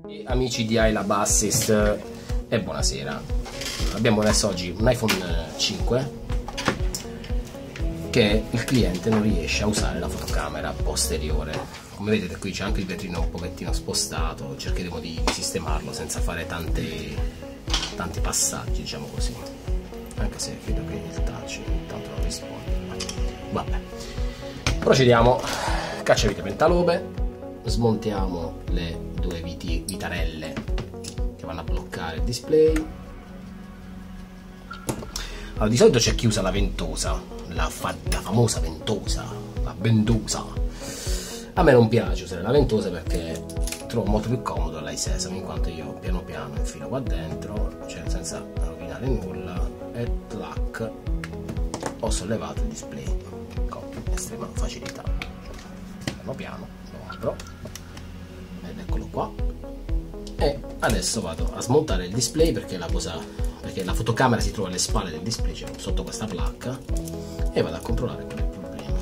Amici di iLab Assist e buonasera. Abbiamo adesso oggi un iPhone 5 che il cliente non riesce a usare la fotocamera posteriore. Come vedete qui c'è anche il vetrino un pochettino spostato, cercheremo di sistemarlo senza fare tanti passaggi, diciamo così, anche se vedo che il touch intanto non risponde. Vabbè, procediamo. Cacciavite pentalobe, smontiamo le due vitarelle che vanno a bloccare il display. Allora, di solito c'è chi usa la ventosa, la famosa ventosa, la ventosa. A me non piace usare la ventosa perché trovo molto più comodo l'iSesame, in quanto io piano piano infilo qua dentro, cioè senza rovinare nulla, e tac, ho sollevato il display con estrema facilità. Piano piano lo apro ed eccolo qua, e adesso vado a smontare il display perché la fotocamera si trova alle spalle del display, cioè sotto questa placca, e vado a controllare qual è il problema,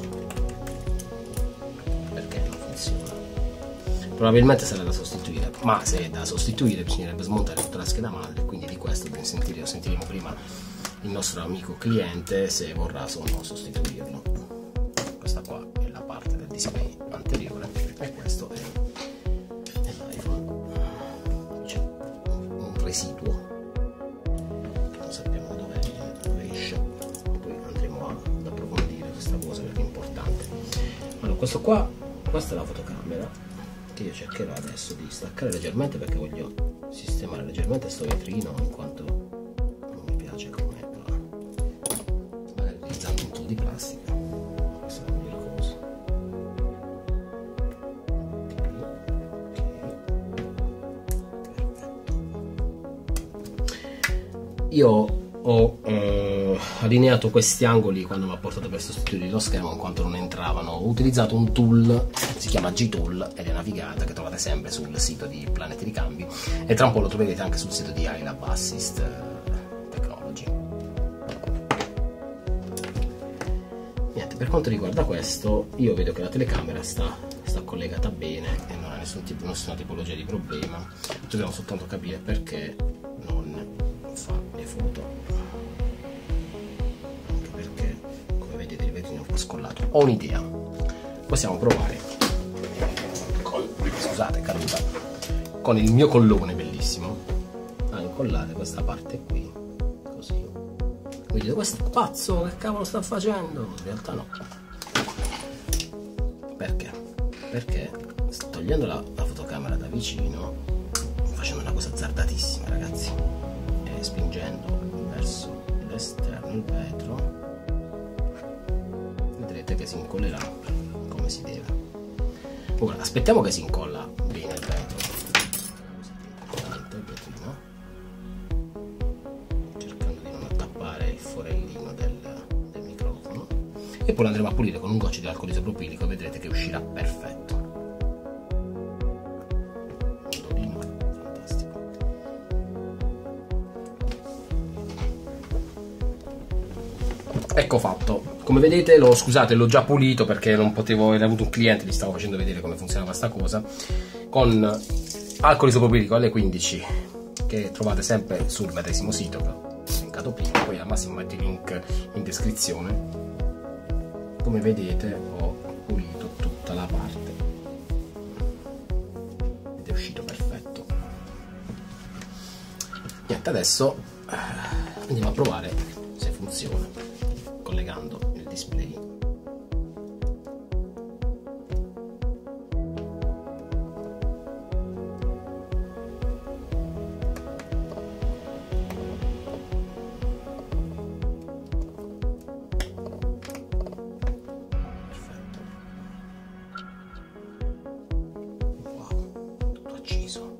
perché non funziona. Probabilmente sarà da sostituire, ma se è da sostituire bisognerebbe smontare tutta la scheda madre, quindi di questo sentiremo prima il nostro amico cliente se vorrà o no sostituirlo. Questa qua è la parte del display anteriore e questo è l'iPhone. C'è un residuo che non sappiamo dove esce, poi andremo ad approfondire questa cosa perché è importante. Allora, questa è la fotocamera che io cercherò adesso di staccare leggermente perché voglio sistemare leggermente questo vetrino, in quanto non mi piace come va, magari utilizzando un tubo di plastica. Questa è la miglior cosa. Perfetto. Io ho allineato questi angoli quando mi ha portato per sostituire lo schermo, in quanto non entravano. Ho utilizzato un tool, si chiama G-Tool, ed è una figata, che trovate sempre sul sito di Planet Ricambi, e tra un po' lo troverete anche sul sito di iLab Assist Technology. Niente, per quanto riguarda questo, io vedo che la telecamera sta collegata bene e non ha nessuna tipologia di problema. Dobbiamo soltanto capire perché non fa le foto, anche perché come vedete il vetrino è un po' scollato. Ho un'idea, possiamo provare scusate, caduta, con il mio collone bellissimo a incollare questa parte qui così. Quindi questo pazzo che cavolo sta facendo? In realtà no. Perché togliendo la fotocamera da vicino, facendo una cosa azzardatissima, ragazzi, e spingendo verso l'esterno il vetro, vedrete che si incollerà come si deve. Ora aspettiamo che si incolla bene il vetro, il vetrino, cercando di non attappare il forellino del microfono, e poi lo andremo a pulire con un goccio di alcol isopropilico e vedrete che uscirà perfetto. Ecco fatto. Come vedete l'ho già pulito perché non potevo, era avuto un cliente, gli stavo facendo vedere come funziona questa cosa, con alcol isopropilico L15, che trovate sempre sul medesimo sito che ho linkato prima, poi al massimo metto il link in descrizione. Come vedete ho pulito tutta la parte ed è uscito perfetto. Niente, adesso andiamo a provare se funziona collegando il display. Perfetto. Wow, tutto acceso.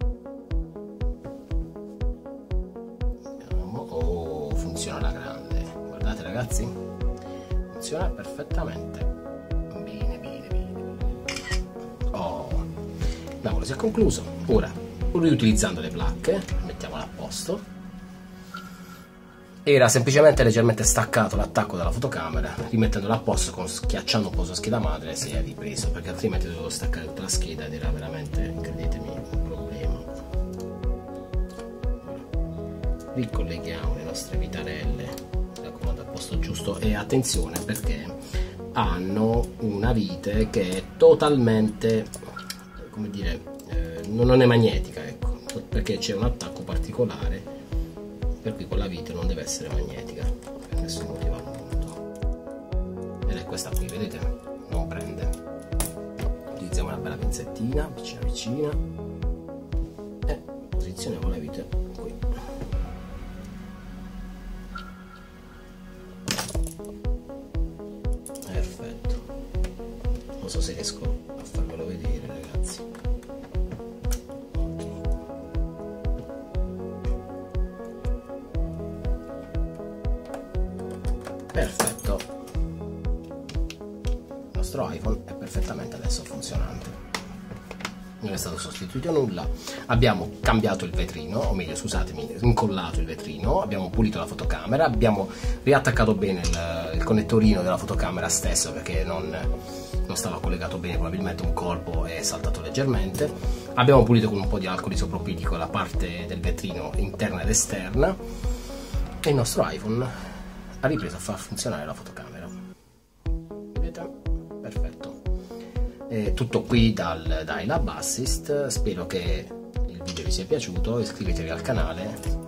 Oh, funziona alla grande. Guardate ragazzi, funziona perfettamente. Bene. Oh, il lavoro si è concluso. Ora, riutilizzando le placche, mettiamola a posto. Era semplicemente leggermente staccato l'attacco dalla fotocamera, rimettendolo a posto, schiacciando un po' sulla scheda madre si è ripreso, perché altrimenti dovevo staccare tutta la scheda ed era veramente, credetemi, un problema. ricolleghiamo le nostre vitarelle, le accomodo al posto giusto, e attenzione perché hanno una vite che è totalmente, come dire, non è magnetica, ecco, perché c'è un attacco particolare per cui quella vite non deve essere magnetica per nessun motivo al mondo, ed è questa qui, vedete, non prende. Utilizziamo una bella pinzettina vicina vicina e posizioniamo la vite qui. Perfetto, non so se riesco a farvelo vedere, ragazzi. Ottimo. Perfetto, il nostro iPhone è perfettamente adesso funzionante, non è stato sostituito nulla. Abbiamo cambiato il vetrino, o meglio, scusatemi, incollato il vetrino, abbiamo pulito la fotocamera, abbiamo riattaccato bene il connettorino della fotocamera stesso perché non stava collegato bene, probabilmente un colpo è saltato leggermente. Abbiamo pulito con un po' di alcol isopropilico la parte del vetrino interna ed esterna, e il nostro iPhone ha ripreso a far funzionare la fotocamera. Vedete? Perfetto. Tutto qui dal iLab Assist. Spero che il video vi sia piaciuto, iscrivetevi al canale